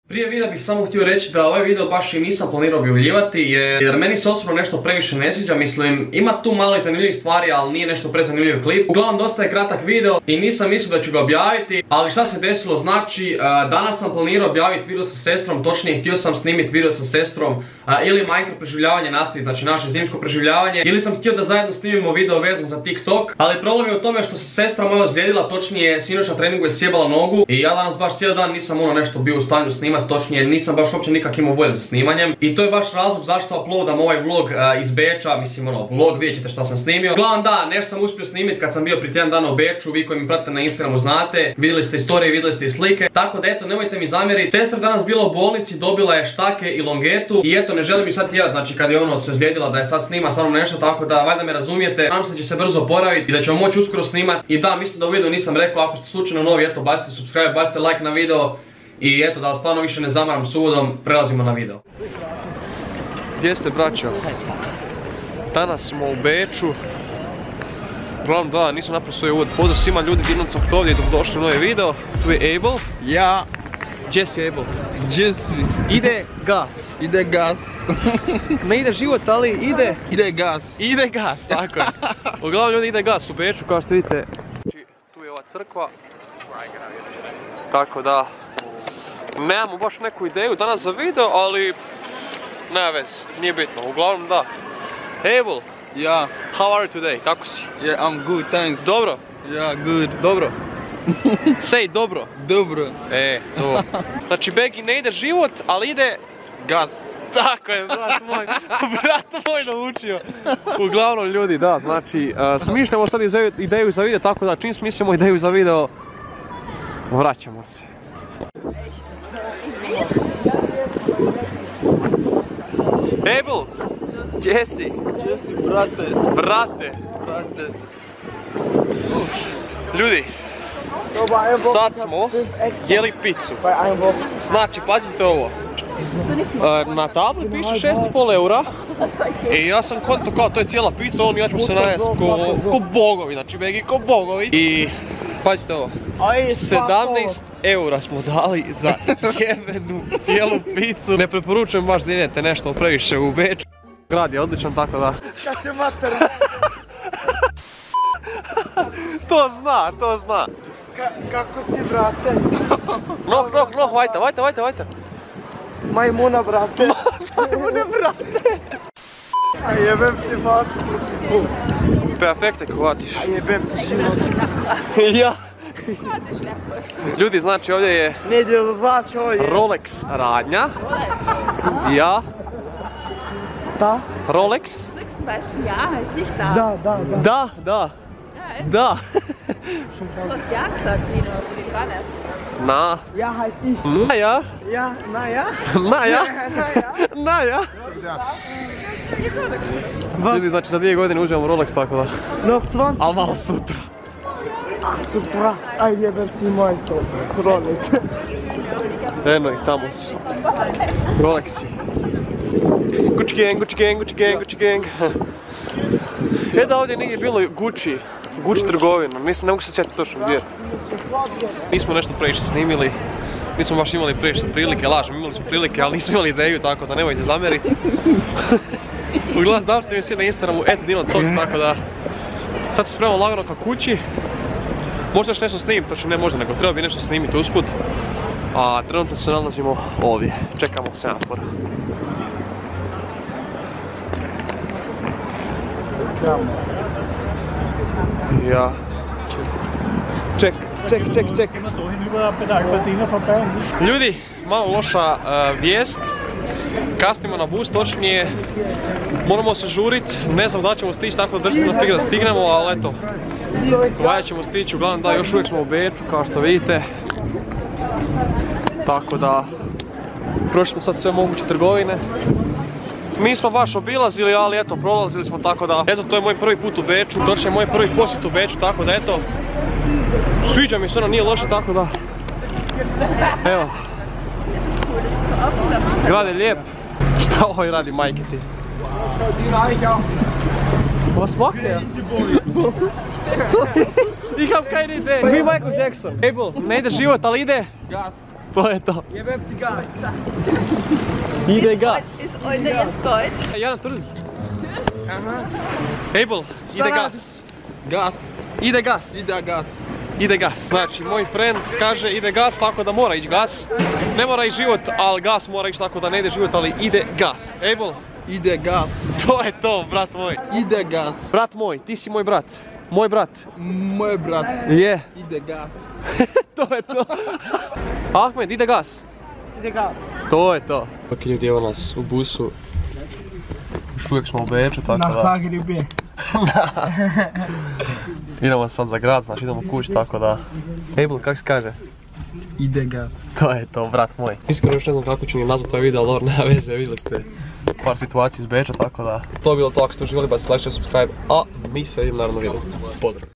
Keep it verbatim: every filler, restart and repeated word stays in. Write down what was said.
Prije videa bih samo htio reći da ovaj video baš i nisam planirao objavljivati jer meni se osobno nešto previše ne sviđa, mislim ima tu malo i zanimljivih stvari, ali nije nešto prezanimljiv klip. Uglavnom dosta je kratak video i nisam mislio da ću ga objaviti, ali šta se desilo, znači danas sam planirao objaviti video sa sestrom, točnije htio sam snimiti video sa sestrom ili Minecraft preživljavanje nastavi, znači naše zimsko preživljavanje, ili sam htio da zajedno snimimo video vezan za TikTok, ali problem je u tome što se sestra moja ozlijedila, točnije sinoć na treningu je sjebala nogu i ja danas baš cijeli dan nisam ono nešto bio u stanju snimati, točnije nisam baš uopće nikak imao volje za snimanjem i to je baš razlog zašto uploadam ovaj vlog uh, iz Beča, mislim ono vlog, vidjet ćete šta sam snimio. Uglavnom da, nešto sam uspio snimiti kad sam bio prije tjedan dana u Beču, vi koji mi pratite na Instagramu znate, vidjeli ste istorije, vidjeli ste i slike, tako da eto nemojte mi zamjeriti. Sestra danas bila u bolnici, dobila je štake i longetu i eto ne želim ju sad tjerat, znači kad je ono se ozlijedila da je sad snima samo nešto, tako da valjda me razumijete, nadam se da će se brzo oporaviti i da ćemo moći uskoro snimati. I da, mislim da u videu nisam rekao, ako ste slučajno novi, eto bacite subscribe, bacite like na video. I eto, da vas stvarno više ne zamaram s uvodom, prelazimo na video. Gdje ste, braćo? Danas smo u Beču. Uglavnom da, nisam napravio svoj uvod. Pozdrav svima ljudi, Dinan sam ovdje i dobrodošli u novi video. Tu je Abel. Ja. Gdje si Abel? Jesse. Ide gas. Ide gas. Ne ide život, ali ide... Ide gas. Ide gas, tako je. Uglavnom ljudi, ide gas u Beču, kao što vidite. Tu je ova crkva. Tako da... Nemamo baš neku ideju danas za video, ali nema veze, nije bitno, uglavnom da. Abel, Ja. how are you today? Kako si? Yeah, I'm good, thanks. Dobro? Yeah, good. Dobro. Say dobro. Dobro. E, to. Znači Begi ne ide život, ali ide... Gas. Tako je, brat moj, brat moj naučio. Uglavnom ljudi, da, znači, uh, smišljamo sad ideju za video, tako da čim smislimo ideju za video, vraćamo se. Abel, Jesse. Jesse, brate. Brate. Brate. Ljudi, sad smo jeli picu. Znači, pazite ovo. Na tabli piše šest i pol eura i ja sam konto kao to je cijela pizza, on i ja ćemo se najest ko, ko bogovi, znači Begi ko bogovi. I pazite ovo, sedamnaest eura smo dali za jebenu cijelu pizzu. Ne preporučujem baš da idete nešto previše u Beču. Grad je odličan, tako da... To zna, to zna. Kako si, brate? Noh, noh, noh, vajta, vajta, vajta, vajta. Majmuna, brate. Majmuna, brate. A jebem ti matku. Perfekte hvatiš. A jebem ti život. Ja. Ljudi, znači ovdje je Nedjelu dva čovjek. Rolex radnja. Ja. Da? Rolex. Ja, heißt nicht da. Da, da, da. Da, da. Da. Du hast ja gesagt, Dino, das geht gar nicht. Na. Ja, heißt ich. Na ja. Ja, na ja. Na ja. Na ja. Na ja. Ljudi, znači za dvije godine uzimamo Rolex, tako da. Noch dvadeset. Ali malo sutra. Su brat, aj jebem ti majko. Rolex. Eno ih, tamo su. Rolexi. Gucci gang, Gucci gang, Gucci gang, Gucci gang. E da, ovdje nije bilo Gucci. Gucci trgovina, mislim, ne mogu se sjetiti točno gdje. Nismo nešto previše snimili. Nismo baš imali previše prilike, lažem, imali smo prilike, ali nismo imali ideju, tako da nemojte zamjeriti. Uglavnom, zavrte mi svi na Instagramu, et dinocog, tako da... Sad se spremamo lagano ka kući. Možda još nešto snimim, točno ne možda, nego treba bi nešto snimiti usput. A trenutno se nalazimo ovdje, čekamo semafor. Ja. Ček, ček, ček, ček. Ljudi, malo loša uh, vijest. Kasnimo na bus, točnije moramo se žurit, ne znam da ćemo stići, tako da držite na fig da stignemo, ali eto, valjda ćemo stići, uglavnom da, još uvijek smo u Beču, kao što vidite. Tako da, prošli smo sad sve moguće trgovine. Nismo baš obilazili, ali eto, prolazili smo, tako da, eto, to je moj prvi put u Beču, točnije moj prvi posjet u Beču, tako da, eto, sviđa mi se, ono nije loše, tako da, evo. Grad je lijep. Šta ovaj radi, majke ti? Was macht er? Ich hab keine Idee. Wie Michael Jackson. Abel, ne ide život, ali ide... Gas. to je to. Jebem ti gas. Ide gas. Ist heute jetzt Deutsch? Jana, trudi. Aha. Abel, ide radiš? gas. Gas. Ide gas. Ide gas. Ide gas. Znači, moj friend kaže ide gas, tako da mora ići gas. Ne mora ići život, ali gas mora ići tako da ne ide život, ali ide gas. Abel, Ide gas. to je to, brat moj. Ide gas. Brat moj, ti si moj brat. Moj brat. Moj brat. Je. Ide gas. To je to. Ahmed, ide gas. Ide gas. To je to. Ok, ljudi, evo nas u busu. Još uvijek smo u Beču, tako Na da... Zagreb je. Idemo sad za grad, znači idemo kući, tako da... Abel, kak se kaže? Ide gas. To je to, brat moj. Iskreno još ne znam kako ću mi nazvat ovaj video, ali dobro, nema veze, vidjeli ste par situacija iz Beča, tako da... To je bilo to, ako ste uživali, ba se like, subscribe, a mi se vidimo naravno vidjeti. Pozdrav!